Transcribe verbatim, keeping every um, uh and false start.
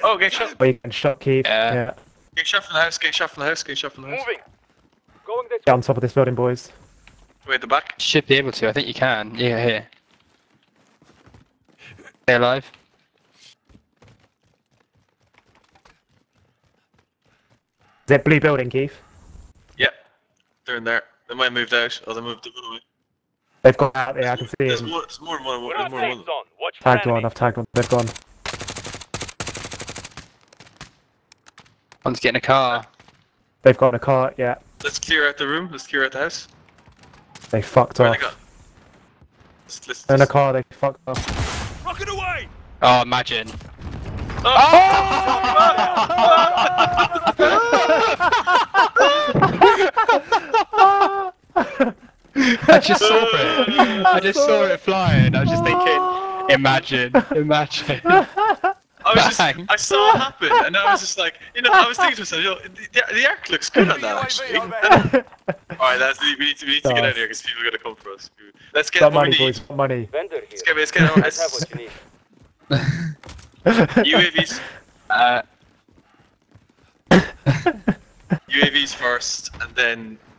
Oh, getting shot. Oh, you can shot Keith. Yeah. Yeah. Getting shot from the house, getting shot from the house, getting shot from the house. Moving. Going this Get on top of this building, boys. Wait, the back. Should be able to. I think you can. Yeah, here. Stay alive. Is it blue building, Keith? Yep. They're in there. They might have moved out, or they moved the other way. They've gone out there, I can see There's them. more, there's more than one, We're there's on more than safe one. zone. Watch for Tagged one, enemies. I've tagged one. They've gone. One's getting a car. They've got in a car, yeah. Let's clear out the room, let's clear out the house. They fucked Where off. they go? Let's, let's, In a let's- car, they fucked off. Rocket away! Oh, imagine. I just saw it. I just saw it flying. I was just thinking, imagine, imagine. I was just, Bang. I saw it happen, and I was just like, you know, I was thinking to myself, you know, the, the arc looks good on that actually. Alright, that's we need to we need to get out of here because people are gonna come for us. Let's get Got more money, need. boys. Got money. Vendor here. Let's get let's get Let's have let's what you need. U A Vs, Uh, U A Vs first, and then